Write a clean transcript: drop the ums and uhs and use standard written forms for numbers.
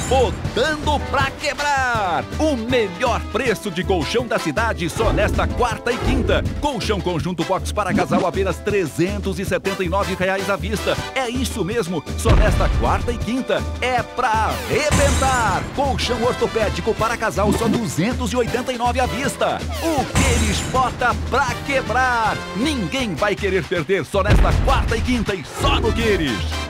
Botando pra quebrar! O melhor preço de colchão da cidade só nesta quarta e quinta. Colchão conjunto box para casal apenas R$ 379 à vista. É isso mesmo, só nesta quarta e quinta. É pra arrebentar! Colchão ortopédico para casal só R$ 289 à vista. O Queires bota pra quebrar! Ninguém vai querer perder só nesta quarta e quinta e só no Queires.